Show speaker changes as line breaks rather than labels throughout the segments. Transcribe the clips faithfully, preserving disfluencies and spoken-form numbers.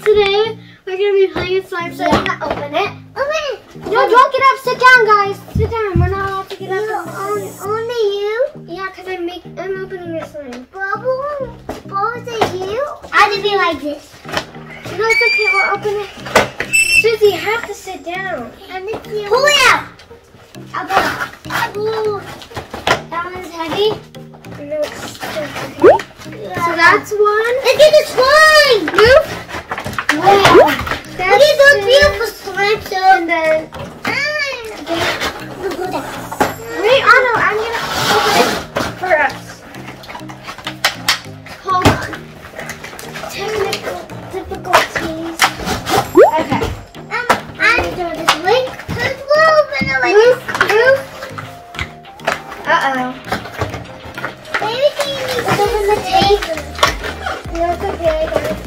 today we're gonna be playing with slime. So
Yeah.
I'm gonna open it.
Open it.
No, don't get up. Sit down, guys. Sit down. We're not allowed to get
You,
up.
only, only you?
Yeah, cause I'm making. I'm opening this slime.
Bubble? Bubble, is it you? I have to be like this.
No, it's okay. We'll open it. Susie, you have to sit down.
And it's you. Pull it out. I'll pull it. Ooh. That one's heavy.
No, it's still okay.
Yeah.
So that's one.
Let's get the slime.
Move.
Wow.
That's
Look at those
two.
beautiful slime. So.
And then.
Ah. Look at that.
Wait, Anna, I'm gonna open it for us. Hold on. Technical difficulties. Okay.
Um, I'm doing this link. Cause we'll open it like
Move,
this.
move. Uh-oh.
Maybe can you need to open the tape?
No, it's okay, I got it.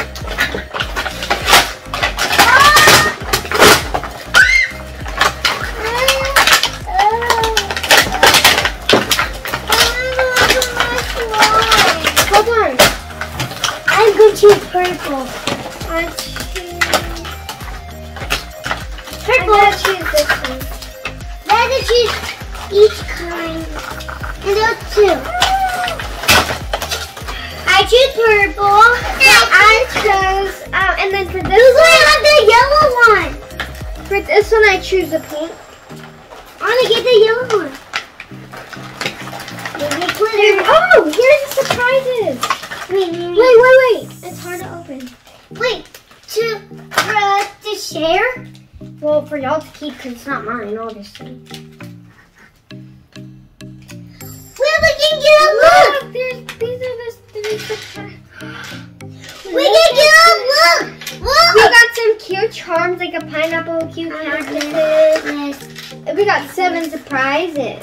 Hold on.
I'm going to choose purple.
I choose... I'm
Purple.
gonna choose this one.
Let's choose each kind. And there are two. I choose purple.
I chose... Um, and then for this
Who's
one...
going to have the yellow one?
For this one, I choose the pink.
I want to get the yellow one. Maybe glitter.
Oh, here's the surprises.
Wait,
Wait, wait, wait. It's hard to open.
Wait, to, for us to share?
Well, for y'all to keep, because it's not mine, obviously.
Wait, we can get a look.
Look, there's, these are the three surprises.
We can get a look. Look.
We got some cute charms, like a pineapple, cute cactuses.
Yes.
We got seven surprises.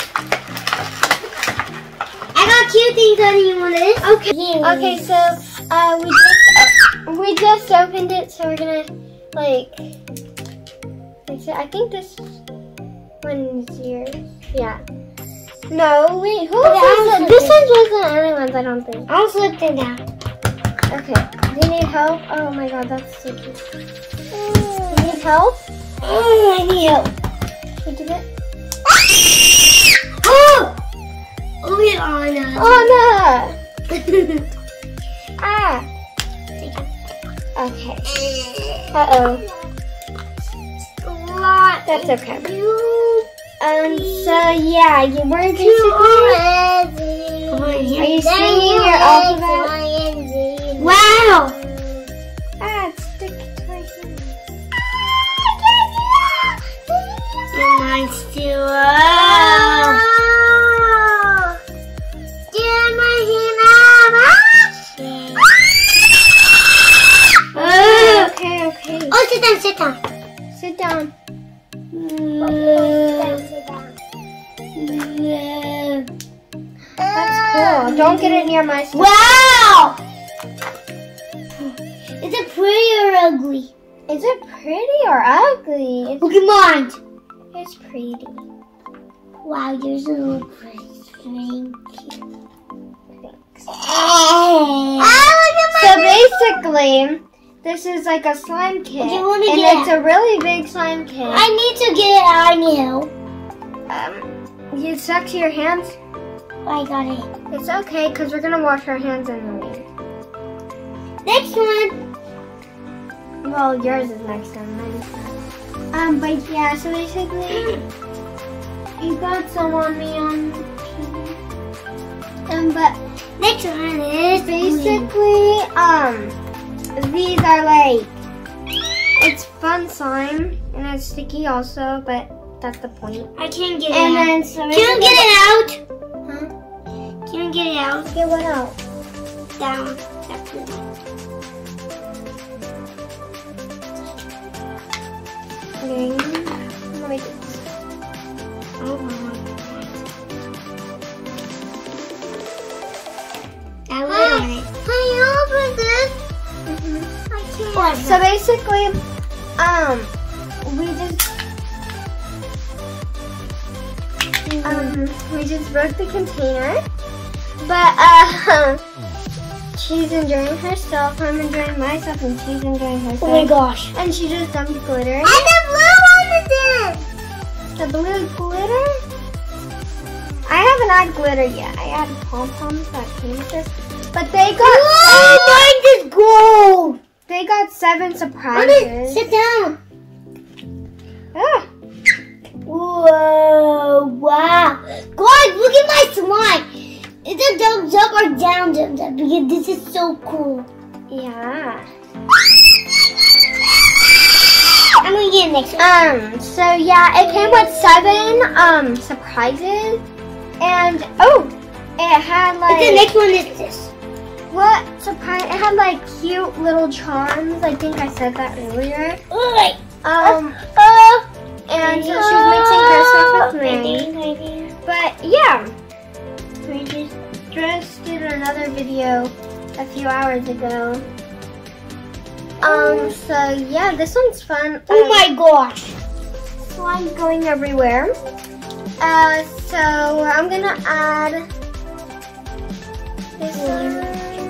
I got cute things on you want this.
Okay. Okay, so uh, we just uh, we just opened it, so we're gonna like. like so I think this one's yours. Yeah. No, wait. Who
Okay,
is
I'll
it?
flip
This
it.
one's wasn't anyone's. I don't think.
I'll flip it down.
Okay. Do you need help? Oh my God, that's so cute. You need help?
Oh, I need help.
You did it.
Oh! Oh, yeah, Anna.
Oh no! Ah. Okay. Uh oh. That's okay. Um. So yeah, you were basically. Are you seeing your alphabet?
Wow!
Ah, it's sticking to my hand.
Your mine's too low. Get my hand out.
Okay, okay.
Oh, sit down, sit down.
Sit down. That's cool. Don't get it near my stuff.
Wow! Is it pretty or ugly?
Is it pretty or ugly? It's,
Look at mine.
it's pretty.
Wow, yours is a little pretty. Thank you.
Thanks.
Oh, look at
So basically, this is like a slime kit,
Do you wanna
and
get
it's a really big slime kit.
I need to get it out. I need help.
Um, you suck to your hands.
I got it.
It's okay, because we're gonna wash our hands anyway.
Next one.
Well, yours is next time. Mine's not. Um, but yeah, so basically, you got some on me on. Um, but
Next one is
basically, um, these are like, it's fun slime, and it's sticky also, but that's the point.
I can't get it
And
out.
then so
Can you get it out?
Huh?
Can you get it out?
Get what out?
Down. That's it.
Okay. Let me do this.
Oh my God. That was on it. Can you open this?
Mhm.
I can't.
So basically, um, we just um we just broke the container, but uh, she's enjoying herself. I'm enjoying myself, and she's enjoying herself.
Oh my gosh.
And she just dumped glitter.
And the blue one is in.
The blue glitter? I haven't had glitter yet. I had pom-poms that came with this. But they got...
Oh, mine is gold.
They got seven surprises.
Sit down.
Ah.
Whoa, wow. Guys, look at my slime. Is it thumbs up or down thumbs up? Because this is so cool.
Yeah.
I'm gonna get next one.
Um, so yeah, it came with seven um surprises. And oh, it had like...
The next one is this.
What surprise? It had like cute little charms. I think I said that earlier.
Wait.
Um,
Uh,
and so she was mixing her stuff with me. But yeah, we just just did another video a few hours ago. Um, so yeah, this one's fun.
Oh
Um,
my gosh.
slime going everywhere. Uh, so I'm gonna add this one.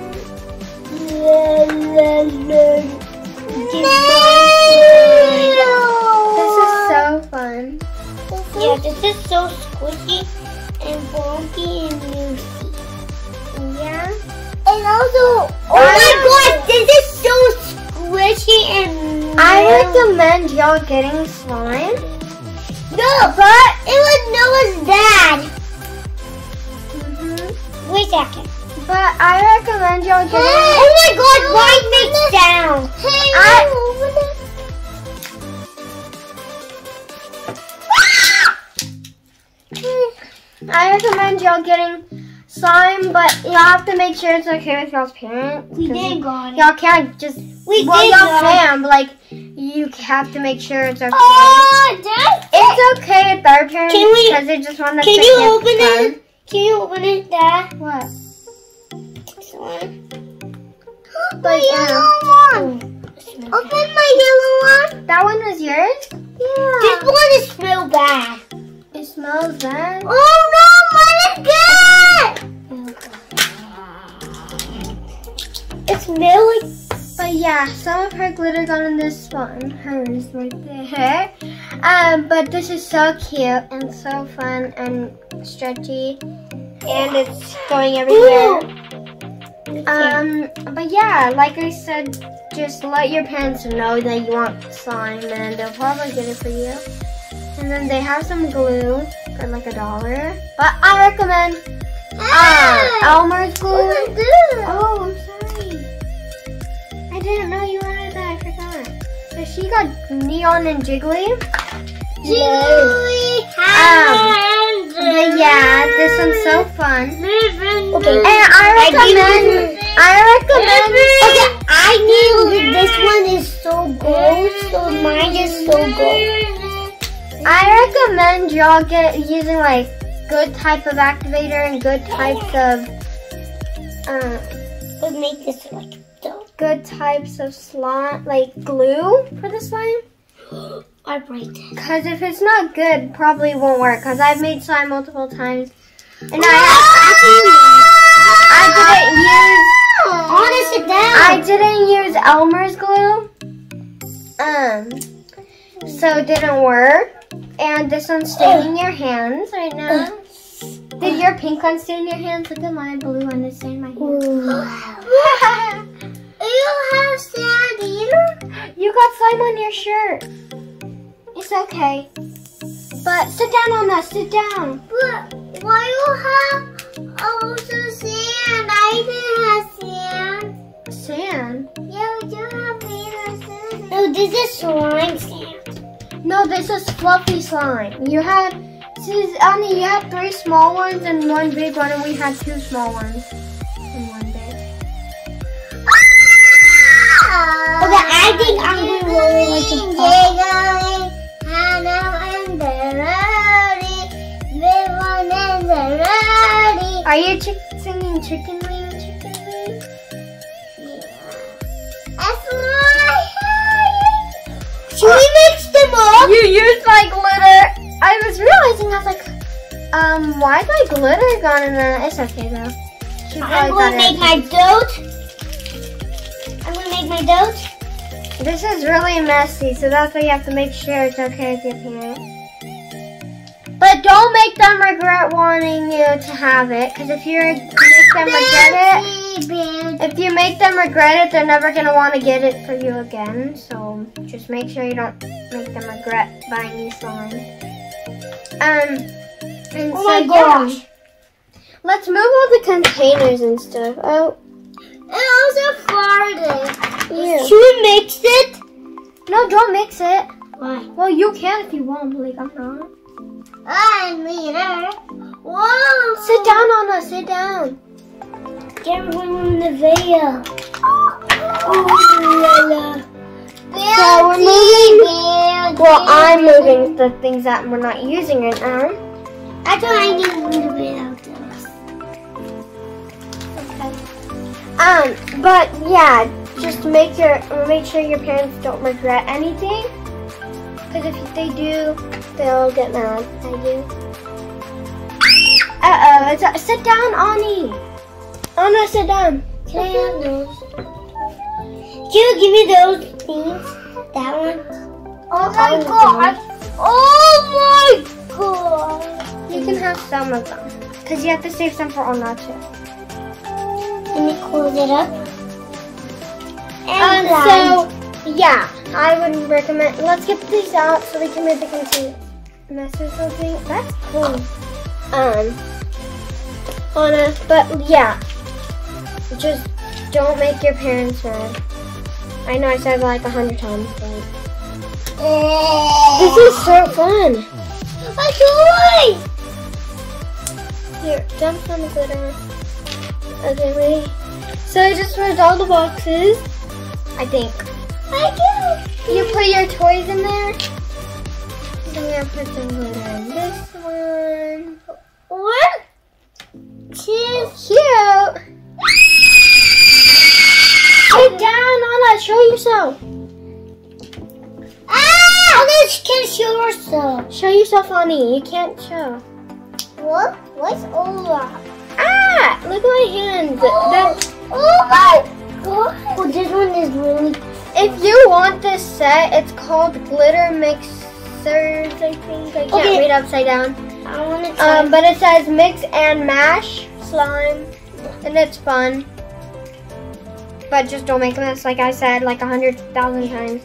This is so fun.
Yeah, this is so squishy and bumpy and juicy.
Yeah.
And also, oh my gosh, this is so squishy and
I recommend y'all getting slime.
No, but it was Noah's dad.
Mm-hmm.
Wait a second.
But I recommend y'all getting.
Oh my god, mine makes sound. Hey,
I,
open it.
I recommend y'all getting slime, but y'all have to make sure it's okay with y'all's parents.
We did got it.
Y'all can't just.
We
well,
did
y'all
got
can, but like you have to make sure it's okay.
Oh, that's
It's okay with our parents
Can we-
because they just want to.
Can you open it? Can you open it, Dad?
What?
This one.
Like,
yellow
uh,
one. Open my yellow one.
That one was yours? Yeah.
This one is smell bad.
It smells bad.
Oh no, mine is good. It smells like.
But yeah, some of her glitter got in this one. Hers right there. Um, but this is so cute and so fun and stretchy. And it's going everywhere. Um, but yeah, like I said, just let your parents know that you want slime and they'll probably get it for you. And then they have some glue for like a dollar. But I recommend uh, Elmer's glue. Oh, I'm sorry. I didn't know you wanted that. I forgot. So she got neon and jiggly.
Jiggly
Um, but yeah, this one's so fun.
Okay.
And I recommend. I recommend.
Okay, I knew this one is so gold, so mine is so gold.
I recommend y'all get using like good type of activator and good types of uh,
Let's make this like dough.
good types of slime, like glue for the slime.
I break it.
Cause if it's not good, probably won't work. Cause I've made slime multiple times, and I I didn't use
I want to sit down.
I didn't use Elmer's glue, um, so it didn't work. And this one's staying in your hands right now. Did your pink one stay in your hands? Look at my blue one is staying in my hands.
You have sand here?
You got slime on your shirt. It's okay. But sit down on that, sit down.
But why you have also sand? I didn't have sand.
Sand?
Yeah, we do have sand. No, this is slime sand.
No, this is fluffy slime. You had, Suze, Anna, you had three small ones and one big one, and we had two small ones and one big.
Okay, I think I'm going to roll it like a
Are you chick singing chicken wing, chicken wing?
Should we mix them up?
You used my glitter. I was realizing, I was like, um, why is my glitter gone in there? It's okay though. She
I'm
probably
going to
got
make
it.
my dough my dough?
This is really messy, so that's why you have to make sure it's okay with your parents. But don't make them regret wanting you to have it, because if you make them regret it, if you make them regret it, they're never going to want to get it for you again. So just make sure you don't make them regret buying you slime. Um, and
Oh
so,
my gosh.
Yeah. Let's move all the containers and stuff. Oh,
And also farted.
yeah.
Should we mix it?
No, don't mix it.
Why?
Well, you can if you want, but like I'm not.
I'm leader. Whoa.
Sit down, Anna. Sit down.
Get everyone in the video. Ooh la la.
So we're moving. Well, I'm moving the things that we're not using right now.
I thought I need a little bit of this.
Okay. Um, but yeah, just make your make sure your parents don't regret anything. Because if they do, they'll get mad at you. Uh oh, it's a, sit down, Ani. Anna, sit down.
Can I have those? Can you give me those things? That one? Oh my god! Oh my god!
You can have some of them. Because you have to save some for Anna too.
Let me close it up.
Um,
And
so, yeah, I would recommend, let's get these out so we can make the contain mess or something. That's cool. Um, Anna, but yeah, just don't make your parents mad. I know I said it like a hundred times, but this is so fun.
a toy!
Here, dump some glitter. Okay, wait. So I just removed all the boxes, I think.
I do.
You put your toys in there. Then we're gonna put some glitter in this one.
What? Cheese.
Cute. Sit down, Anna. Show yourself.
Ah! This can show herself.
Show yourself, Annie. You can't show.
What? What's all that?
Ah! Look at my hands.
Oh,
That-
oh my god. Oh, this one is really...
if you want this set, it's called Glitter Mixers, I think. I can't
Okay.
read upside down.
I want to try.
Um, but it says mix and mash slime, and it's fun. But just don't make a mess, like I said, like a hundred thousand times.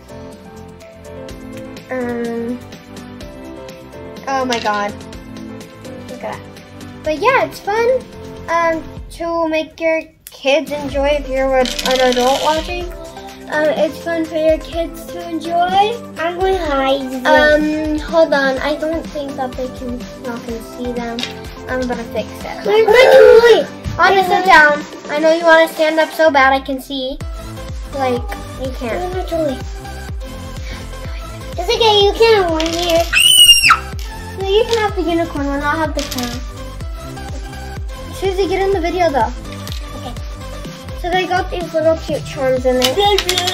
Um. Oh my God. Look at that. But yeah, it's fun. Um, to make your kids enjoy if you're an adult watching. Um, it's fun for your kids to enjoy.
I'm going to hide them.
Um, hold on. I don't think that they can, y'all can see them. I'm gonna fix it.
Where's my toy?
Anna, sit down. I know you want to stand up so bad I can see. Like, you can't.
Where's my toy? It's okay, you can have one here.
No, you can have the unicorn one. I'll have the crown. Susie, get in the video though.
Okay.
So they got these little cute charms in there.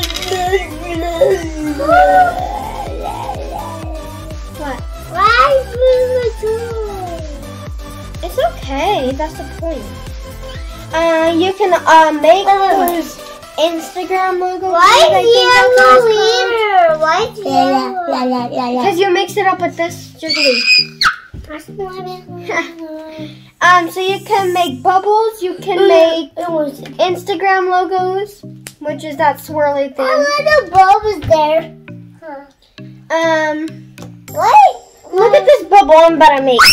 What?
Why is my toy?
It's okay. That's the point. Uh, you can uh make those Instagram logos.
Why
I think that's what it's called.
yellow here? Why yellow? Yeah, yeah, yeah, yeah.
Because you mix it up with this jiggly.
That's what it
Um, so you can make bubbles. You can make Instagram logos, which is that swirly thing.
Oh, the bulb is there. Huh.
Um,
What?
look at this bubble I'm about to make.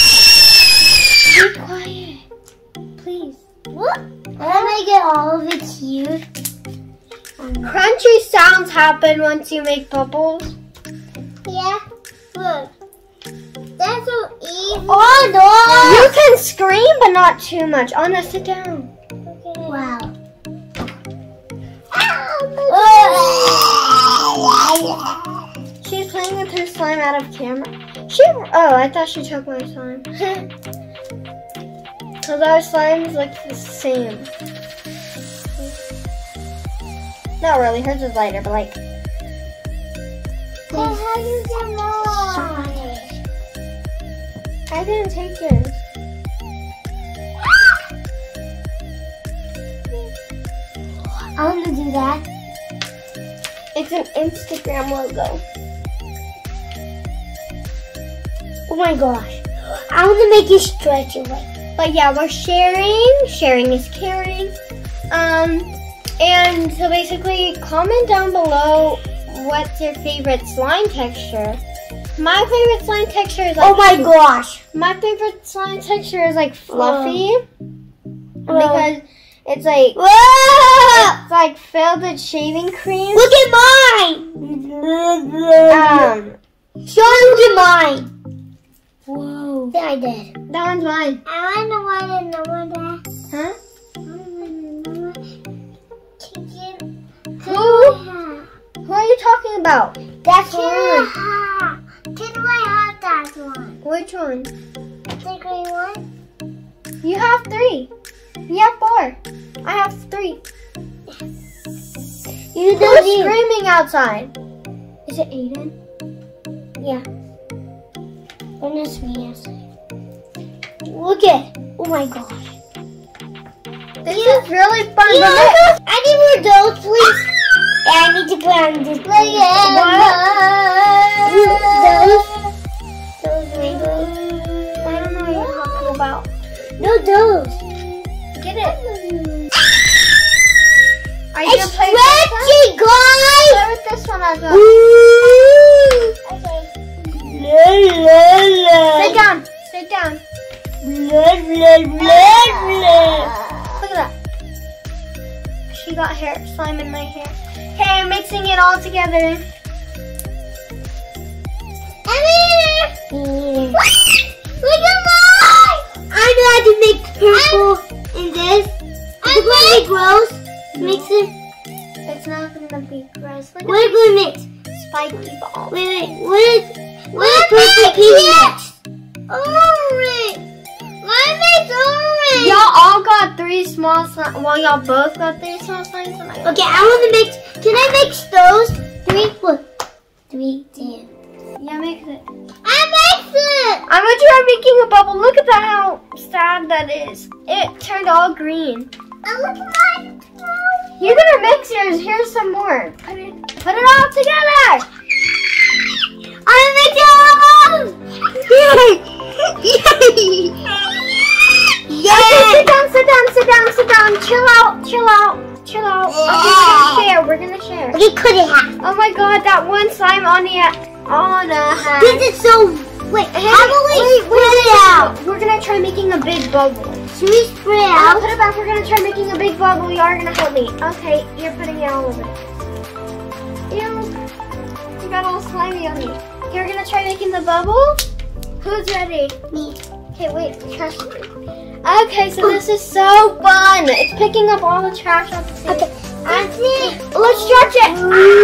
Be quiet, please.
What? I make it all of it cute.
Crunchy sounds happen once you make bubbles.
Yeah. Look. That's so easy. Oh no!
You can scream, but not too much. Anna, sit down.
Okay. Wow.
She's playing with her slime out of camera. She, oh, I thought she took my slime. Because our slimes look the same. Not really, hers is lighter, but like.
Well, how do you get more?
I didn't take yours.
I want to do that.
It's an Instagram logo.
Oh my gosh. I want to make it stretch away.
But yeah, we're sharing. Sharing is caring. Um, and so basically, comment down below what's your favorite slime texture. My favorite slime texture is like.
Oh my gosh.
My favorite slime texture is like fluffy.
Oh.
Because it's like.
Whoa!
It's like filled with shaving cream.
Look at mine.
Um,
Show look at mine.
Whoa.
Yeah, I did.
That one's mine.
I want to know that.
Huh?
Who?
Who are you talking about?
That's one. Can I have that one?
Which one?
The green one?
You have three. You have four. I have three.
You
Who's
don't need.
screaming outside? Is it Aiden?
Yeah. Goodness me, yes. Look at. Oh my gosh.
This is really fun.
You
but
know,
look-
I need more dolls, please. Yeah, I need to put on this. Those. Those rainbows.
I don't know what you're talking about.
No, those.
Get it. Are you
It's
gonna play with this one?
stretchy, guys.
Play with this one as well.
Ooh.
Okay.
La, la, la.
Sit down. Sit down.
Blah, blah, blah, blah.
Look at that. She got hair slime in my hair. Okay, I'm mixing it all together.
Mm. Look at mine! I know how to mix purple in this. It's going to be gross. Mix it.
It's not gonna be gross. Look
What are
at
we going to mix?
spiky ball.
Wait, wait. What is, what is purple pink mix? Orange. Mine makes orange.
Y'all all got three small slimes. Well, y'all both got three small slimes. And I got
Okay, I want to mix. Can I mix those? Three, what? Three, two.
Yeah, mix it.
I mixed it.
I'm gonna try making a bubble. Look at that, how sad that is. It turned all green.
And look at mine.
You're gonna mix yours. Here's some more. Put it, put it all together.
I'm mixing Yay! Yay!
Okay, sit down, sit down, sit down, sit down. Chill out, chill out, chill out. Okay, we're gonna share. We're gonna share.
Okay, cut it half.
Oh my God, that one slime on the on a hat.
This is so. Wait,
Hey,
how about we
wait,
spread
wait,
it out?
We're gonna try making a big bubble.
Should we spread it
I'll
out?
put it back. We're gonna try making a big bubble. You are gonna help me. Okay, you're putting it all over. Ew, you got all slimy on me. You're gonna try making the bubble. Who's ready?
Me.
Okay, wait. Trust me. Okay, so this is so fun. It's picking up all the trash off the sink.
Okay.
And let's stretch it.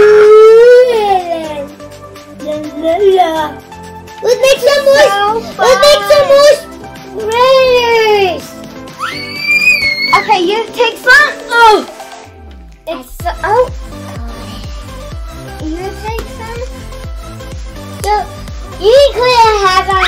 La, la, la. Let's make some more.
So
Let's make some more spreaders.
Okay, you take some. Oh, it's so, oh. You take some.
So you can clear half on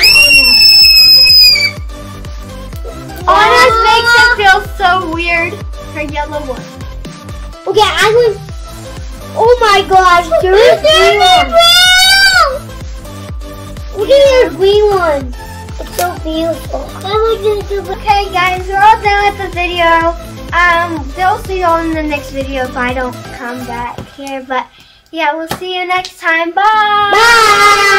Anna's makes it feel so weird. Her yellow one.
Okay, I'm going. Oh my gosh, there's green one. Look at your green one. It's so beautiful.
Okay, guys, we're all done with the video. Um, they'll see you all in the next video if I don't come back here. But yeah, we'll see you next time. Bye.
Bye.